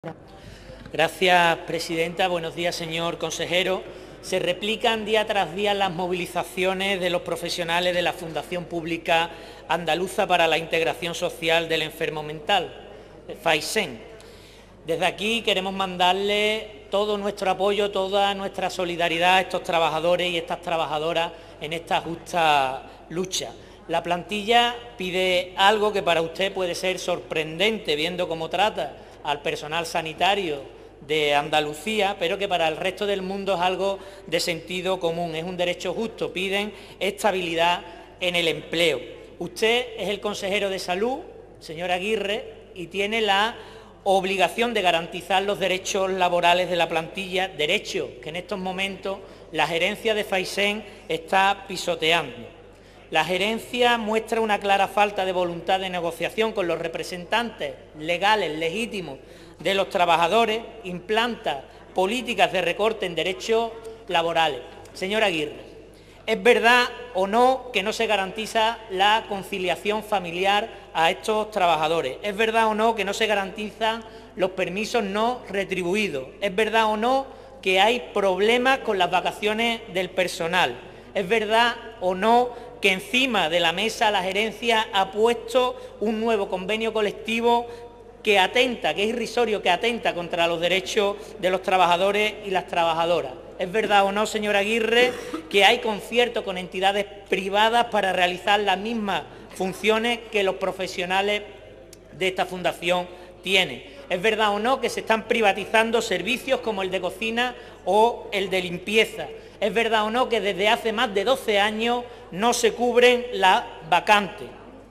Gracias, presidenta. Buenos días, señor consejero. Se replican día tras día las movilizaciones de los profesionales de la Fundación Pública Andaluza para la Integración Social del Enfermo Mental, FAISEN. Desde aquí queremos mandarle todo nuestro apoyo, toda nuestra solidaridad a estos trabajadores y estas trabajadoras en esta justa lucha. La plantilla pide algo que para usted puede ser sorprendente, viendo cómo trata al personal sanitario de Andalucía, pero que para el resto del mundo es algo de sentido común, es un derecho justo. Piden estabilidad en el empleo. Usted es el consejero de Salud, señor Aguirre, y tiene la obligación de garantizar los derechos laborales de la plantilla, derechos que en estos momentos la gerencia de FAISEN está pisoteando. La gerencia muestra una clara falta de voluntad de negociación con los representantes legales, legítimos de los trabajadores, implanta políticas de recorte en derechos laborales. Señor Aguirre, ¿es verdad o no que no se garantiza la conciliación familiar a estos trabajadores? ¿Es verdad o no que no se garantizan los permisos no retribuidos? ¿Es verdad o no que hay problemas con las vacaciones del personal? ¿Es verdad o no que encima de la mesa la gerencia ha puesto un nuevo convenio colectivo que atenta, que es irrisorio, que atenta contra los derechos de los trabajadores y las trabajadoras? ¿Es verdad o no, señor Aguirre, que hay conciertos con entidades privadas para realizar las mismas funciones que los profesionales de esta fundación tienen? ¿Es verdad o no que se están privatizando servicios como el de cocina o el de limpieza? ¿Es verdad o no que desde hace más de 12 años no se cubren las vacantes?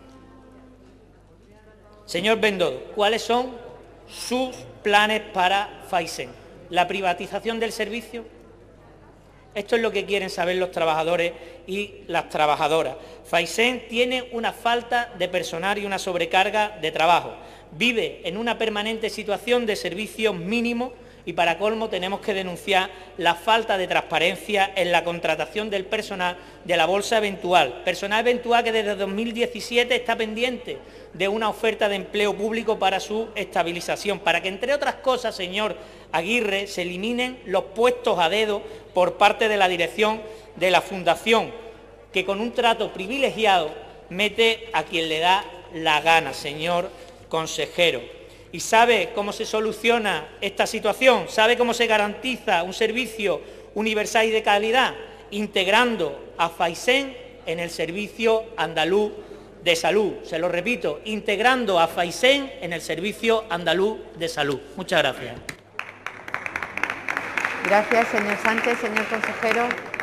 Señor Bendodo, ¿cuáles son sus planes para FAISEN? ¿La privatización del servicio? Esto es lo que quieren saber los trabajadores y las trabajadoras. FAISEN tiene una falta de personal y una sobrecarga de trabajo. Vive en una permanente situación de servicios mínimos y, para colmo, tenemos que denunciar la falta de transparencia en la contratación del personal de la bolsa eventual. Personal eventual que desde 2017 está pendiente de una oferta de empleo público para su estabilización, para que, entre otras cosas, señor Aguirre, se eliminen los puestos a dedo por parte de la dirección de la Fundación, que con un trato privilegiado mete a quien le da la gana, señor consejero. ¿Y sabe cómo se soluciona esta situación? ¿Sabe cómo se garantiza un servicio universal y de calidad? Integrando a FAISEN en el Servicio Andaluz de Salud. Se lo repito, integrando a FAISEN en el Servicio Andaluz de Salud. Muchas gracias. Gracias, señor Sánchez. Señor consejero.